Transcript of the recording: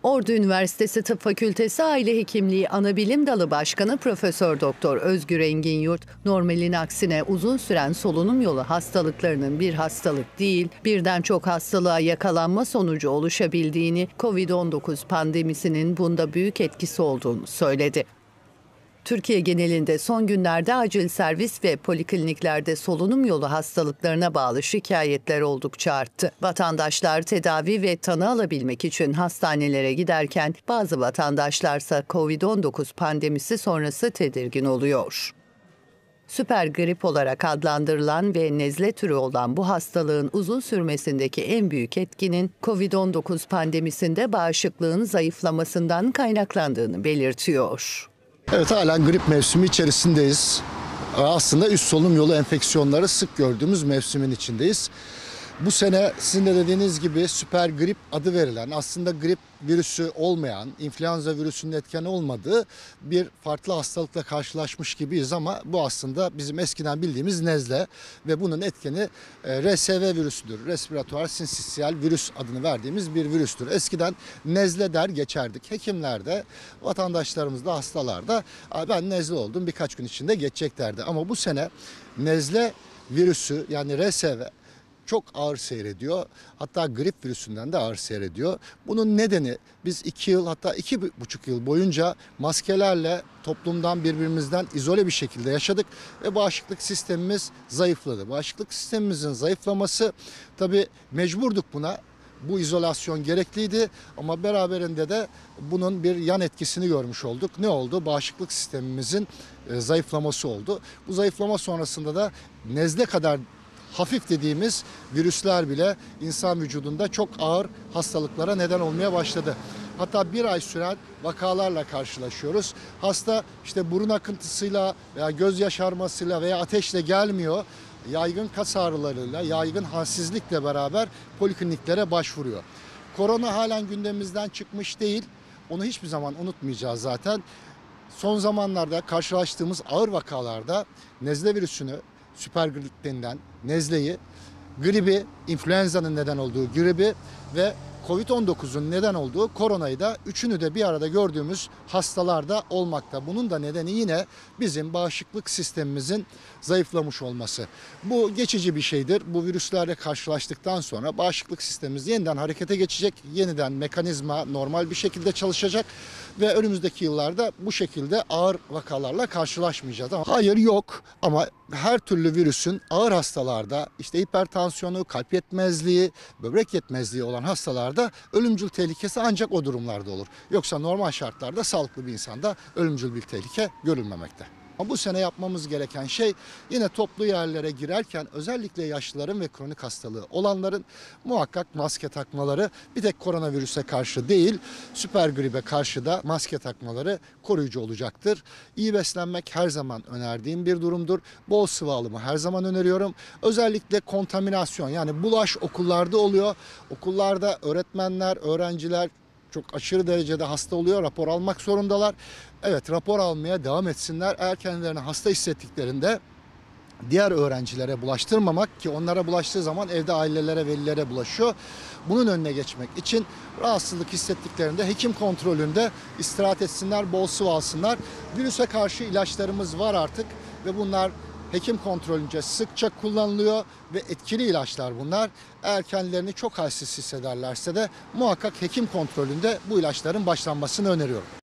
Ordu Üniversitesi Tıp Fakültesi Aile Hekimliği Anabilim Dalı Başkanı Profesör Doktor Özgür Engin Yurt, normalin aksine uzun süren solunum yolu hastalıklarının bir hastalık değil, birden çok hastalığa yakalanma sonucu oluşabildiğini, COVID-19 pandemisinin bunda büyük etkisi olduğunu söyledi. Türkiye genelinde son günlerde acil servis ve polikliniklerde solunum yolu hastalıklarına bağlı şikayetler oldukça arttı. Vatandaşlar tedavi ve tanı alabilmek için hastanelere giderken bazı vatandaşlarsa COVID-19 pandemisi sonrası tedirgin oluyor. Süper grip olarak adlandırılan ve nezle türü olan bu hastalığın uzun sürmesindeki en büyük etkinin COVID-19 pandemisinde bağışıklığın zayıflamasından kaynaklandığını belirtiyor. Evet, halen grip mevsimi içerisindeyiz. Aslında üst solunum yolu enfeksiyonları sık gördüğümüz mevsimin içindeyiz. Bu sene sizin de dediğiniz gibi süper grip adı verilen, aslında grip virüsü olmayan, influenza virüsünün etkeni olmadığı bir farklı hastalıkla karşılaşmış gibiyiz ama bu aslında bizim eskiden bildiğimiz nezle ve bunun etkeni RSV virüsüdür. Respiratuar sinsitial virüs adını verdiğimiz bir virüstür. Eskiden nezle der geçerdik. Hekimler de, vatandaşlarımız da, hastalar da ben nezle oldum birkaç gün içinde geçecek derdi. Ama bu sene nezle virüsü yani RSV çok ağır seyrediyor. Hatta grip virüsünden de ağır seyrediyor. Bunun nedeni biz 2 yıl hatta 2,5 yıl boyunca maskelerle toplumdan birbirimizden izole bir şekilde yaşadık ve bağışıklık sistemimiz zayıfladı. Bağışıklık sistemimizin zayıflaması tabii mecburduk buna. Bu izolasyon gerekliydi ama beraberinde de bunun bir yan etkisini görmüş olduk. Ne oldu? Bağışıklık sistemimizin zayıflaması oldu. Bu zayıflama sonrasında da nezle kadar hafif dediğimiz virüsler bile insan vücudunda çok ağır hastalıklara neden olmaya başladı. Hatta bir ay süren vakalarla karşılaşıyoruz. Hasta işte burun akıntısıyla veya göz yaşarmasıyla veya ateşle gelmiyor. Yaygın kas ağrılarıyla, yaygın halsizlikle beraber polikliniklere başvuruyor. Korona halen gündemimizden çıkmış değil. Onu hiçbir zaman unutmayacağız zaten. Son zamanlarda karşılaştığımız ağır vakalarda nezle virüsünü, süper grip denilen nezleyi, gribi, influenza'nın neden olduğu gribi ve COVID-19'un neden olduğu koronayı da üçünü de bir arada gördüğümüz hastalarda olmakta. Bunun da nedeni yine bizim bağışıklık sistemimizin zayıflamış olması. Bu geçici bir şeydir. Bu virüslerle karşılaştıktan sonra bağışıklık sistemimiz yeniden harekete geçecek. Yeniden mekanizma normal bir şekilde çalışacak ve önümüzdeki yıllarda bu şekilde ağır vakalarla karşılaşmayacağız. Ama hayır yok ama her türlü virüsün ağır hastalarda işte hipertansiyonu, kalp yetmezliği, böbrek yetmezliği olan hastalarda ölümcül tehlikesi ancak o durumlarda olur. Yoksa normal şartlarda sağlıklı bir insanda ölümcül bir tehlike görülmemekte. Ama bu sene yapmamız gereken şey yine toplu yerlere girerken özellikle yaşlıların ve kronik hastalığı olanların muhakkak maske takmaları, bir tek koronavirüse karşı değil süper gribe karşı da maske takmaları koruyucu olacaktır. İyi beslenmek her zaman önerdiğim bir durumdur. Bol sıvı alımı her zaman öneriyorum. Özellikle kontaminasyon yani bulaş okullarda oluyor. Okullarda öğretmenler, öğrenciler çok aşırı derecede hasta oluyor, rapor almak zorundalar. Evet, rapor almaya devam etsinler. Eğer kendilerini hasta hissettiklerinde diğer öğrencilere bulaştırmamak ki onlara bulaştığı zaman evde ailelere, velilere bulaşıyor. Bunun önüne geçmek için rahatsızlık hissettiklerinde hekim kontrolünde istirahat etsinler, bol sıvı alsınlar. Virüse karşı ilaçlarımız var artık ve bunlar hekim kontrolünce sıkça kullanılıyor ve etkili ilaçlar bunlar. Eğer kendilerini çok halsiz hissederlerse de muhakkak hekim kontrolünde bu ilaçların başlanmasını öneriyorum.